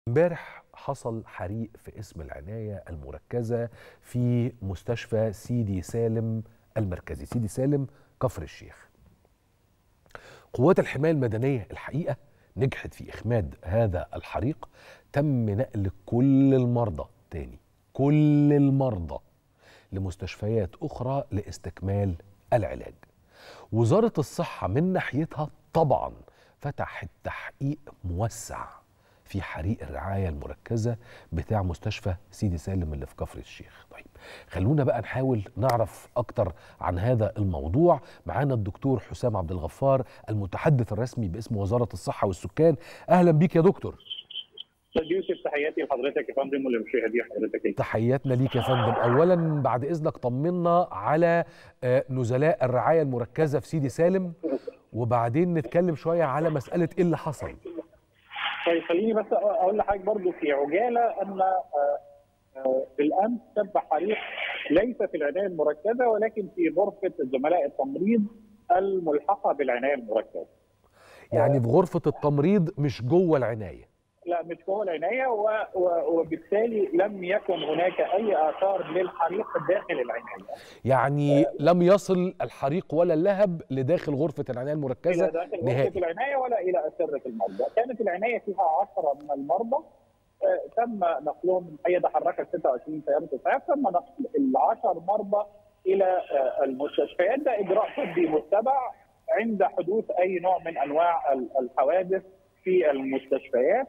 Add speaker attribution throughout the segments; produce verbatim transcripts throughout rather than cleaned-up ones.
Speaker 1: امبارح حصل حريق في قسم العناية المركزة في مستشفى سيدي سالم المركزي، سيدي سالم كفر الشيخ. قوات الحماية المدنية الحقيقة نجحت في إخماد هذا الحريق. تم نقل كل المرضى تاني كل المرضى لمستشفيات أخرى لاستكمال العلاج. وزارة الصحة من ناحيتها طبعا فتحت تحقيق موسع في حريق الرعاية المركزة بتاع مستشفى سيدي سالم اللي في كفر الشيخ. طيب خلونا بقى نحاول نعرف أكتر عن هذا الموضوع. معانا الدكتور حسام عبد الغفار المتحدث الرسمي باسم وزارة الصحة والسكان. أهلا بيك يا دكتور.
Speaker 2: استاذ يوسف، تحياتي لحضرتك يا فندم ولمشاهدي حضرتك.
Speaker 1: تحياتنا ليك يا فندم. اولا بعد اذنك طمنا على نزلاء الرعايه المركزه في سيدي سالم، وبعدين نتكلم شويه على مساله ايه اللي حصل.
Speaker 2: طيب خليني بس اقول لحضرتك برضه في عجاله ان بالامس تم حريق ليس في العنايه المركزه ولكن في غرفه زملاء التمريض الملحقه بالعنايه المركزه.
Speaker 1: يعني في غرفه التمريض مش جوه العنايه؟
Speaker 2: لا مش جوه العنايه، وبالتالي لم يكن هناك اي اثار للحريق داخل العنايه.
Speaker 1: يعني آه لم يصل الحريق ولا اللهب لداخل غرفه العنايه المركزه
Speaker 2: الى داخل
Speaker 1: نهائي.
Speaker 2: غرفه العنايه ولا الى اسره المرضى. كانت العنايه فيها عشرة من المرضى، آه تم نقلهم من حي تحركت ستة وعشرين سياره اسعاف. تم نقل العشر مرضى الى آه المستشفيات. ده اجراء طبي متبع عند حدوث اي نوع من انواع الحوادث في المستشفيات،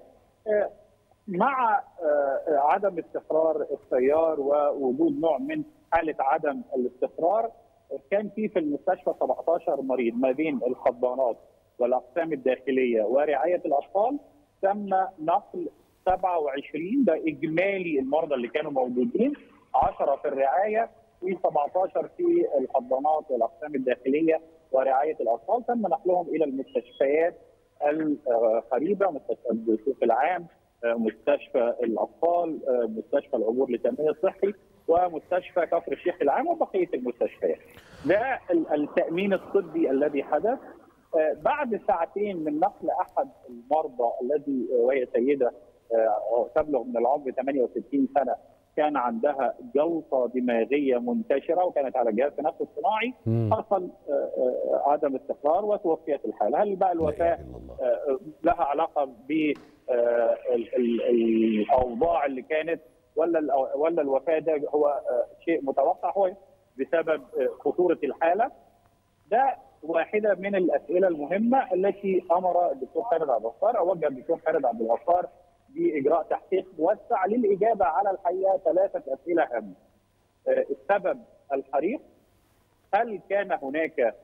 Speaker 2: مع عدم استقرار التيار ووجود نوع من حاله عدم الاستقرار. كان في في المستشفى سبعة عشر مريض ما بين الحضانات والاقسام الداخليه ورعايه الاطفال. تم نقل سبعة وعشرين، ده اجمالي المرضى اللي كانوا موجودين، عشرة في الرعايه وسبعة عشر في الحضانات والاقسام الداخليه ورعايه الاطفال. تم نقلهم الى المستشفيات القريبه، مستشفى الدكتور العام، مستشفى الاطفال، مستشفى العبور للتامين الصحي، ومستشفى كفر الشيخ العام وبقيه المستشفيات. ده التامين الطبي الذي حدث. بعد ساعتين من نقل احد المرضى الذي وهي سيده تبلغ من العمر ثمانية وستين سنه، كان عندها جلطه دماغيه منتشره وكانت على جهاز تنفس صناعي، حصل عدم استقرار وتوفيت الحاله. هل بقى الوفاه لها علاقه بالاوضاع اللي كانت ولا ولا الوفاه ده هو شيء متوقع؟ هو بسبب خطوره الحاله. ده واحده من الاسئله المهمه التي امر الدكتور خالد عبد الغفار او وجه الدكتور خالد عبد الغفار باجراء تحقيق موسع للاجابه على الحقيقه ثلاثه اسئله هامه. السبب الحريق، هل كان هناك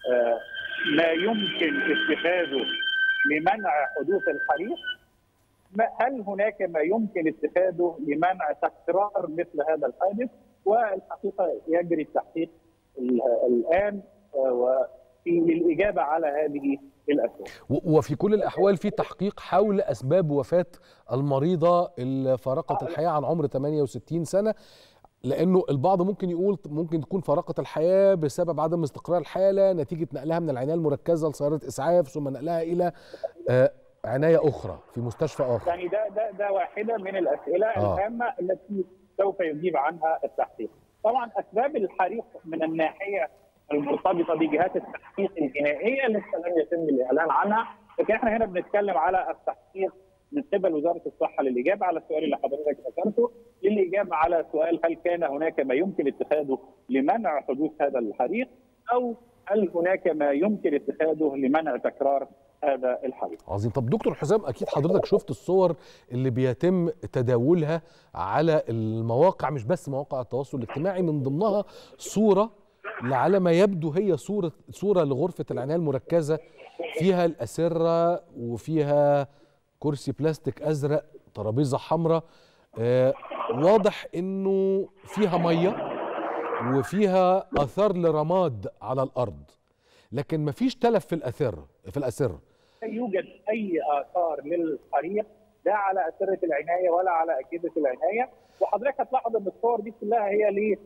Speaker 2: ما يمكن اتخاذه لمنع حدوث الحريق؟ هل هناك ما يمكن اتخاذه لمنع تكرار مثل هذا الحادث؟ والحقيقه يجري التحقيق الان وفي الاجابه على هذه الاسئله.
Speaker 1: وفي كل الاحوال في تحقيق حول اسباب وفاه المريضه اللي فارقت الحياه عن عمر ثمانية وستين سنه، لانه البعض ممكن يقول ممكن تكون فارقت الحياه بسبب عدم استقرار الحاله نتيجه نقلها من العنايه المركزه لسياره اسعاف ثم نقلها الى آه عنايه اخرى في مستشفى اخر.
Speaker 2: يعني ده ده ده واحده من الاسئله آه. الهامه التي سوف يجيب عنها التحقيق. طبعا اسباب الحريق من الناحيه المرتبطه بجهات التحقيق الجنائيه لسه لم يتم الاعلان عنها، لكن احنا هنا بنتكلم على التحقيق من قبل وزاره الصحه للاجابه على السؤال اللي حضرتك ذكرته، للاجابه على سؤال هل كان هناك ما يمكن اتخاذه لمنع حدوث هذا الحريق، او هل هناك ما يمكن اتخاذه لمنع تكرار هذا الحريق.
Speaker 1: عظيم. طب دكتور حسام، اكيد حضرتك شفت الصور اللي بيتم تداولها على المواقع، مش بس مواقع التواصل الاجتماعي، من ضمنها صوره على ما يبدو هي صوره صوره لغرفه العنايه المركزه فيها الاسره وفيها كرسي بلاستيك ازرق، ترابيزه حمراء، آه واضح انه فيها ميه وفيها اثار لرماد على الارض، لكن مفيش تلف في الاسره في الاسره.
Speaker 2: لا يوجد اي اثار للحريق لا على اسره العنايه ولا على اجهزه العنايه. وحضرتك هتلاحظ ان الصور دي كلها هي ليه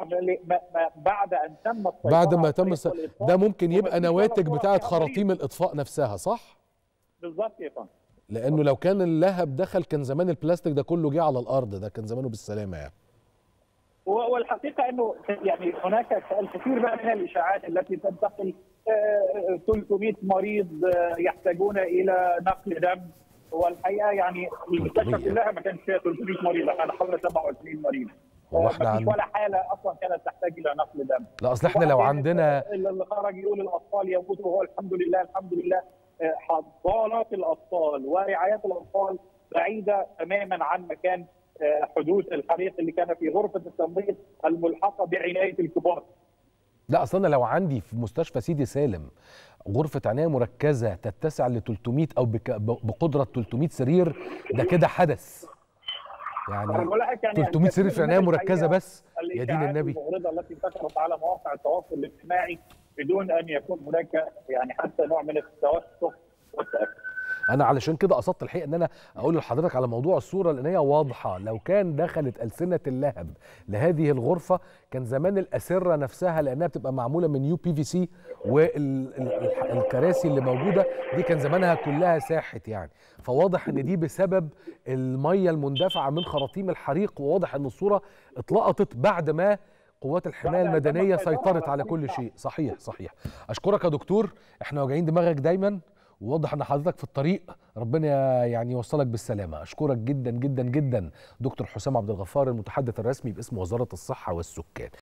Speaker 2: بعد ان تم السيطره
Speaker 1: بعد ما تم الس... ده ممكن يبقى نواتج بتاعه خراطيم الاطفاء نفسها، صح؟
Speaker 2: بالظبط يا فندم.
Speaker 1: لانه لو كان اللهب دخل كان زمان البلاستيك ده كله جه على الارض، ده كان زمانه بالسلامه يعني.
Speaker 2: والحقيقه انه يعني هناك الكثير بقى من الاشاعات التي تنتقل، ثلاثمائة مريض يحتاجون الى نقل دم، والحقيقه يعني المستشفى كلها ما كانش فيها ثلاثمائة مريض، كان حوالي سبعة وعشرين مريض.
Speaker 1: هو احنا
Speaker 2: ما فيش ولا حاله اصلا كانت تحتاج الى نقل دم.
Speaker 1: لا اصل احنا لو عندنا
Speaker 2: اللي خرج يقول الاطفال يموتوا، وهو الحمد لله الحمد لله حضانات الاطفال ورعايات الاطفال بعيده تماما عن مكان حدوث الحريق اللي كان في غرفه التمريض الملحقه بعنايه الكبار.
Speaker 1: لا اصل انا لو عندي في مستشفى سيدي سالم غرفه عنايه مركزه تتسع ل ثلاثمائة او بقدره ثلاثمائة سرير، ده كده حدث. يعني ثلاثمائة سرير في عنايه مركزه بس، يا دين النبي.
Speaker 2: المغرضه التي انتشرت على مواقع التواصل الاجتماعي بدون ان يكون هناك يعني حتى نوع من التوثق والتاكد.
Speaker 1: انا علشان كده قصدت الحقيقه ان انا اقول لحضرتك على موضوع الصوره، لان هي واضحه. لو كان دخلت السنه اللهب لهذه الغرفه كان زمان الاسره نفسها، لانها بتبقى معموله من يو بي في سي، والكراسي اللي موجوده دي كان زمانها كلها ساحت يعني. فواضح ان دي بسبب الميه المندفعه من خراطيم الحريق، وواضح ان الصوره اتلقطت بعد ما قوات الحمايه المدنيه سيطرت على كل شيء. صحيح صحيح. اشكرك يا دكتور، احنا واجعين دماغك دايما، وواضح ان حضرتك في الطريق، ربنا يعني يوصلك بالسلامه. اشكرك جدا جدا جدا دكتور حسام عبد الغفار، المتحدث الرسمي باسم وزاره الصحه والسكان.